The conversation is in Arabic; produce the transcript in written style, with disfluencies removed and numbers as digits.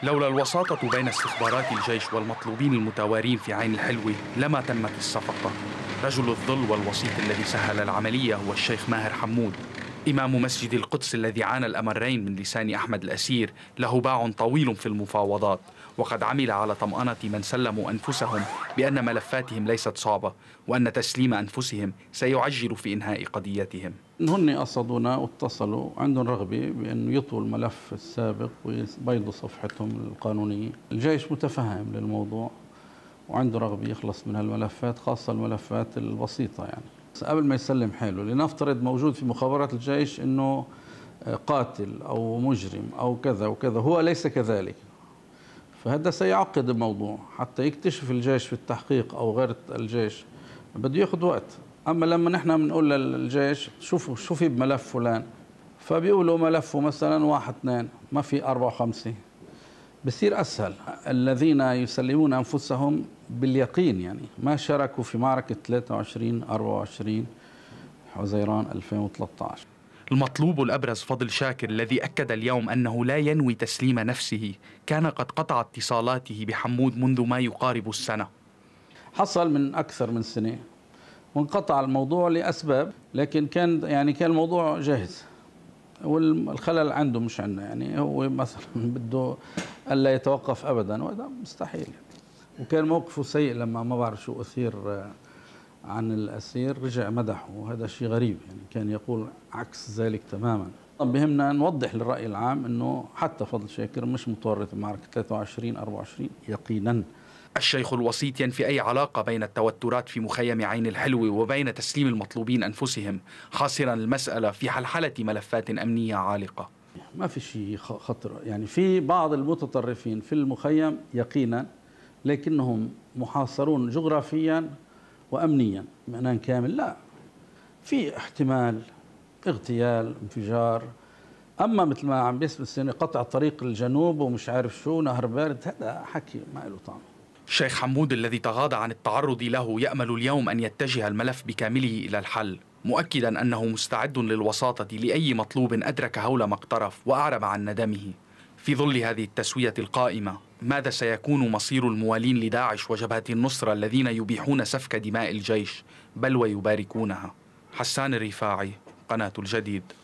لولا الوساطة بين استخبارات الجيش والمطلوبين المتوارين في عين الحلوة لما تمت الصفقة. رجل الظل والوسيط الذي سهل العملية هو الشيخ ماهر حمود، إمام مسجد القدس الذي عانى الأمرين من لسان أحمد الأسير، له باع طويل في المفاوضات، وقد عمل على طمأنة من سلموا أنفسهم بأن ملفاتهم ليست صعبة، وأن تسليم أنفسهم سيعجل في إنهاء قضيتهم. هن قصدونا واتصلوا، عندهم رغبة بأنه يطوا الملف السابق ويبيضوا صفحتهم القانونية. الجيش متفهم للموضوع وعنده رغبة يخلص من هالملفات، خاصة الملفات البسيطة يعني. بس قبل ما يسلم حاله، لنفترض موجود في مخابرات الجيش أنه قاتل أو مجرم أو كذا وكذا، هو ليس كذلك، فهذا سيعقد الموضوع. حتى يكتشف الجيش في التحقيق أو غير الجيش بده ياخذ وقت. أما لما نحن بنقول للجيش شوفوا شو في بملف فلان، فبيقولوا ملفه مثلا 1 2 ما في 4 5، بصير أسهل. الذين يسلمون أنفسهم باليقين يعني ما شاركوا في معركة 23 24 حزيران 2013. المطلوب الأبرز فضل شاكر الذي أكد اليوم أنه لا ينوي تسليم نفسه كان قد قطع اتصالاته بحمود منذ ما يقارب السنة. حصل من أكثر من سنة وانقطع الموضوع لأسباب، لكن كان الموضوع جاهز، والخلل عنده مش عندنا. يعني هو مثلا بده ألا يتوقف أبدا، وهذا مستحيل. وكان موقفه سيء لما ما بعرف شو أثير عن الأسير، رجع مدحه، وهذا شيء غريب. يعني كان يقول عكس ذلك تماما. بهمنا نوضح للرأي العام أنه حتى فضل شاكر مش متورط بمعركة 23 24 يقينا. الشيخ الوسيط ينفي أي علاقة بين التوترات في مخيم عين الحلوة وبين تسليم المطلوبين أنفسهم، حاصرا المسألة في حلحلة ملفات أمنية عالقة. ما في شيء خطر، يعني في بعض المتطرفين في المخيم يقينا، لكنهم محاصرون جغرافيا وأمنيا بمعنى كامل. لا، في احتمال اغتيال، انفجار. أما مثل ما عم بيسمع قطع طريق الجنوب ومش عارف شو نهر بارد، هذا حكي ما له طعم. الشيخ حمود الذي تغاضى عن التعرض له يأمل اليوم أن يتجه الملف بكامله إلى الحل، مؤكدا أنه مستعد للوساطة لأي مطلوب أدرك هول ما اقترف وأعرب عن ندمه. في ظل هذه التسوية القائمة، ماذا سيكون مصير الموالين لداعش وجبهة النصرة الذين يبيحون سفك دماء الجيش بل ويباركونها؟ حسان الرفاعي، قناة الجديد.